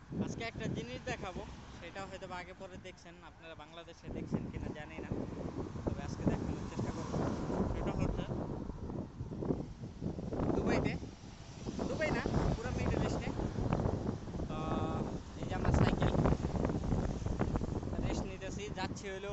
আজকে একটা জিনিস দেখাবো, সেটা হয়তো বা আগে পরে দেখছেন, আপনারা বাংলাদেশে দেখছেন কিনা জানি না, তবে আজকে দেখানোর চেষ্টা করবো। সেটা হচ্ছে দুবাইতে, দুবাই না, পুরো মিডল ইস্টে। এই যে আমার সাইকেল, রেস্ট নিতেছি, যাচ্ছি হলো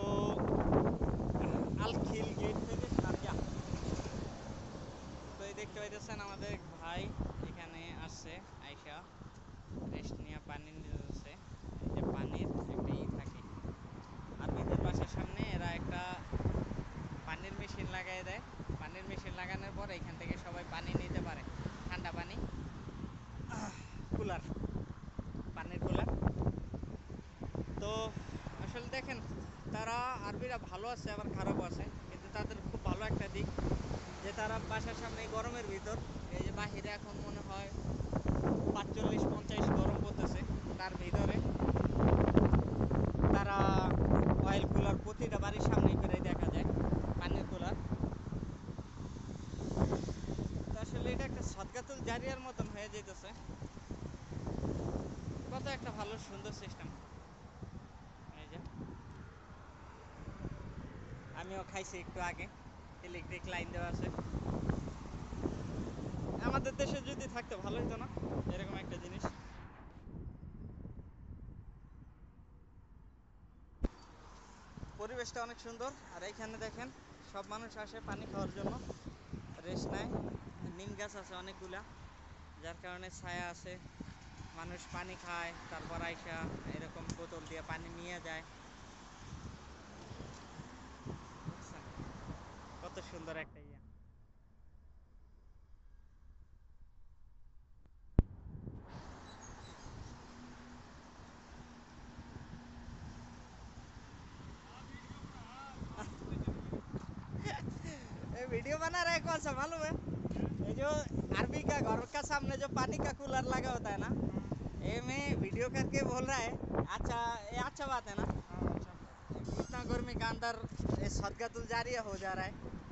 আলখিল গেট থেকে শারজা। তো এই দেখতে পাইতেছেন আমাদের এক ভাই এখানে আসছে, আইসা রেস্ট নিয়ে পানি নিতেছে। এই যে পানির একটা থাকে, আরবিদের বাসার সামনে এরা একটা পানির মেশিন লাগাই দেয়। পানির মেশিন লাগানোর পর এখান থেকে সবাই পানি নিতে পারে, ঠান্ডা পানি, কুলার, পানির কুলার। তো আসলে দেখেন, তারা আরবিরা ভালো আছে আবার খারাপও আছে, কিন্তু তাদের খুব ভালো একটা দিক যে তারা বাসার সামনে এই গরমের ভিতর, এই যে বাহিরে এখন মনে হয় 45-50 গরম পড়তেছে, তার ভিতরে তারা অয়েল কুলার প্রতিটা বাড়ির সামনেই প্রায় দেখা যায়, পানির কুলার। তো আসলে এটা একটা সদকাতুল জারিয়ার মতন হয়ে যেতেছে। কত একটা ভালো সুন্দর সিস্টেম। এই যে আমিও খাইছি একটু আগে, ইলেকট্রিক লাইন দেওয়া আছে। আমাদের দেশে যদি থাকতে ভালো হতো না এরকম একটা জিনিস। পরিবেশটা অনেক সুন্দর, আর এইখানে দেখেন সব মানুষ আসে পানি খাওয়ার জন্য, রেস্ট নেয়। নিম গাছ আছে অনেকগুলা, যার কারণে ছায়া আছে, মানুষ পানি খায়, তারপর আইসা এরকম বোতল দিয়ে পানি নিয়ে যায়। বুঝছেন? কত সুন্দর একটা ইয়ে। ये वीडियो बना रहा है कौन सा मालूम है? ये जो आरबी का घर का सामने जो पानी का कूलर लगा होता है ना, ये मैं वीडियो करके बोल रहा है। अच्छा, ये अच्छा बात है ना? इतना गर्मी का अंदर ये सदगतुल जारिया हो जा रहा है।